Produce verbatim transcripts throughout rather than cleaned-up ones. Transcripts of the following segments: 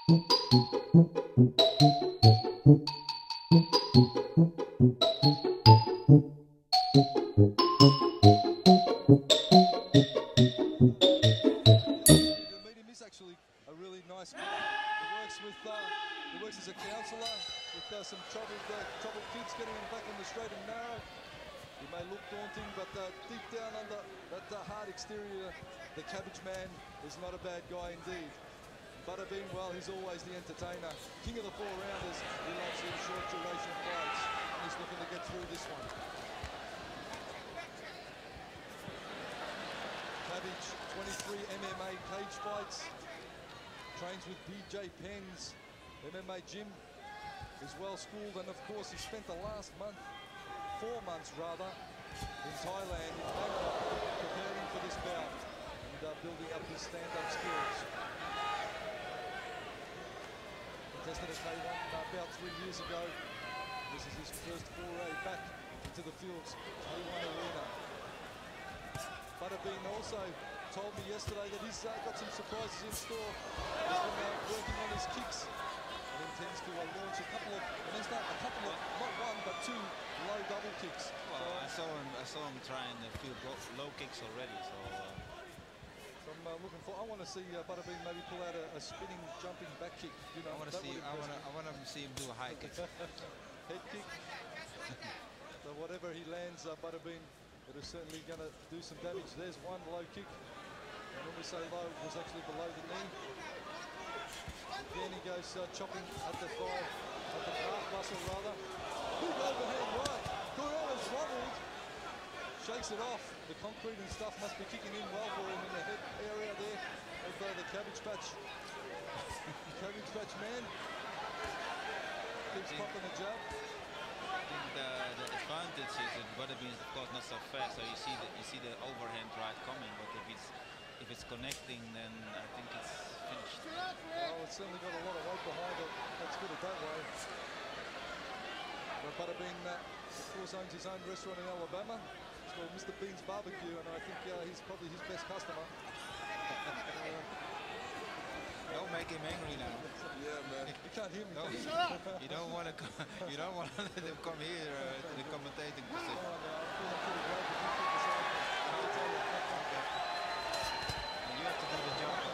Actually a really nice guy. He works with, uh, he works as a counsellor with uh, some troubled, uh, troubled kids, getting them back on the straight and narrow. He may look daunting, but uh, deep down under that uh, hard exterior, the Cabbage Man is not a bad guy indeed. Butterbean, well, he's always the entertainer. King of the four rounders, he loves these short duration fights, and he's looking to get through this one. Cabbage, twenty-three M M A cage fights, trains with B J Penn's M M A gym, is well schooled, and of course he spent the last month, four months rather, in Thailand, in Bangkok, preparing for this bout and uh, building up his stand-up skills. Contested at K one uh, about three years ago. This is his first foray back into the fields, K one arena. Butterbean also told me yesterday that he's uh, got some surprises in store. He's been uh, working on his kicks and intends to uh, launch a couple of, and he's done a couple of, not one, but two low double kicks. Well, so, I saw him. I saw him trying a few low kicks already. So, uh, so I'm uh, looking for. I want to see uh, Butterbean maybe pull out a, a spinning, jumping back kick. You know, I want to see. I want to. I want to see him do a high kick. Head kick. So whatever he lands, uh, Butterbean, it is certainly going to do some damage. There's one low kick. And when we say low, it was actually below the knee. Again, he goes uh, chopping at the thigh, at the calf muscle rather. Big overhand right. Corrella's wobbled. Shakes it off. The concrete and stuff must be kicking in well for him in the head area there of uh, the Cabbage Patch. Cabbage Patch man. Keeps popping a jab. I think the, the advantage is that Butterbean is of course not so fast, so you see the you see the overhand right coming. But if it's if it's connecting, then I think it's finished. Well, it's certainly got a lot of weight behind it. Let's put it that way. But Butterbean, uh, of course, owns his own restaurant in Alabama. It's called Mister Bean's Barbecue, and I think uh, he's probably his best customer. uh, Don't make him angry now. Yeah, man. You can't hear me. No, Can you? you don't want to. You don't want to let him come here uh, to the commentating position. Oh, no, I'm feeling pretty great. But you keep this on. I'll tell you. You have to do the job.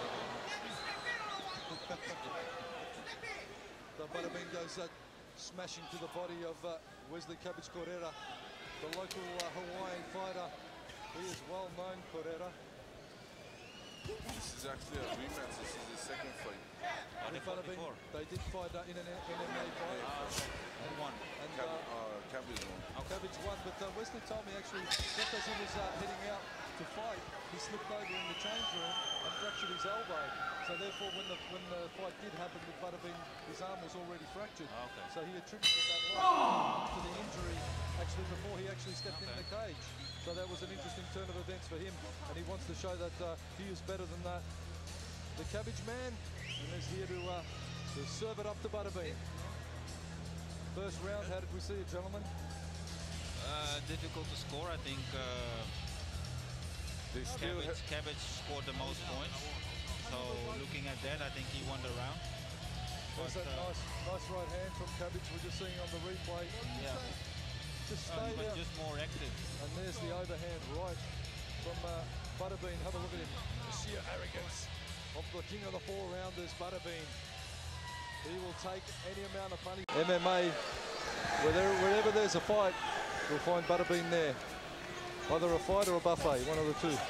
The Butterbean goes uh, smashing to the body of uh, Wesley Cabbage Correra, the local uh, Hawaiian fighter. He is well known, Correra. This is actually a rematch. This is his second fight. Oh, they fought before. They did fight uh, in an M M A fight. Ah, okay. And won. And Cab uh, uh, Cabbage won. oh, Cabbage won, but uh, Wesley told me actually, just as he was uh, heading out to fight, he slipped over in the change room and fractured his elbow. So therefore, when the when the fight did happen with Butterbean, his arm was already fractured. Oh, okay. So he attributed that loss to the injury actually before he actually stepped Okay. in the cage. So that was an interesting turn of events for him, and he wants to show that uh, he is better than that. The Cabbage Man, and is here to, uh, to serve it up to Butterbean. First round, how did we see it, gentlemen? Uh, difficult to score. I think uh, They still Cabbage, Cabbage scored the most points. So looking at that, I think he won the round. There's But, that uh, nice, nice right hand from Cabbage we're just seeing on the replay. Yeah. Just Um, stay but there. just more active. And there's the overhand right from uh, Butterbean. Have a look at him. The sheer arrogance of the king of the four rounders, Butterbean. He will take any amount of money. M M A, wherever, wherever there's a fight, you'll find Butterbean there. Either a fight or a buffet, one of the two.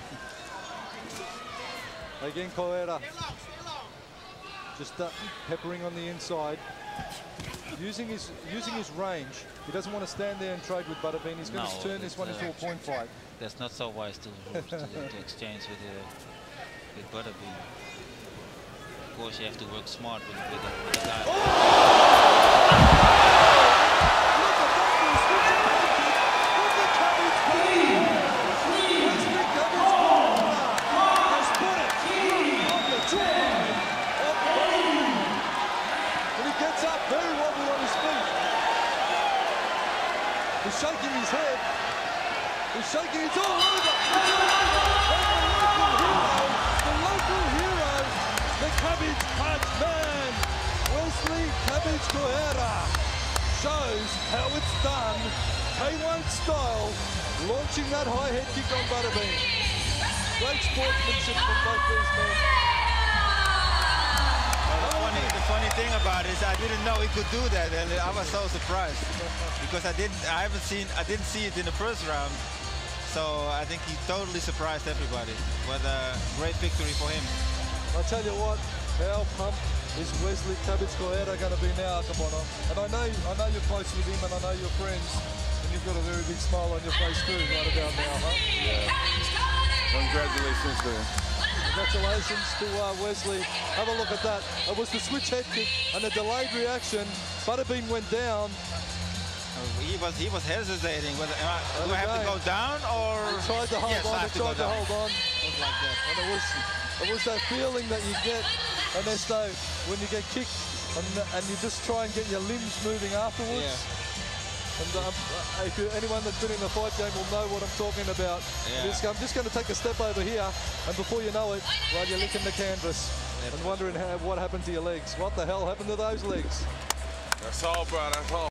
Again, Correra. Just uh, peppering on the inside. Using his using his range. He doesn't want to stand there and trade with Butterbean. He's going No, to turn this one uh, into a point fight. That's not so wise to, to, to exchange with uh, with Butterbean. Of course, you have to work smart with, with, the, with the guy. He's shaking his head. He's shaking. It's all over. The local hero, the local hero, the Cabbage Patch Man. Wesley Cabbage shows how it's done. K one style, launching that high head kick on Butterbean. Great sportsmanship from both these men. Well, the, funny, the funny thing about it is I didn't know he could do that, and I was so surprised because I didn't, I haven't seen, I didn't see it in the first round. So I think he totally surprised everybody. What a great victory for him. I tell you what, how pumped is Wesley Cabbage going to be now, Akabono? And I know, I know you're close with him, and I know you're friends, and you've got a very big smile on your face too, right about now, huh? Yeah. Congratulations to him. Congratulations to uh, Wesley. Have a look at that. It was the switch head kick and a delayed reaction. Butterbean went down. He was he was hesitating. Whether uh, do I have to go down or? He tried to hold yes, on. I He have to tried go to down. hold on. It was like that. And it was it was that feeling that you get, Ernesto, when you get kicked and and you just try and get your limbs moving afterwards. Yeah. And um, if you, anyone that's been in the fight game will know what I'm talking about. Yeah. Just, I'm just going to take a step over here, and before you know it, well, you're licking the canvas That's and wondering how, what happened to your legs. What the hell happened to those legs? That's all, bro. That's all.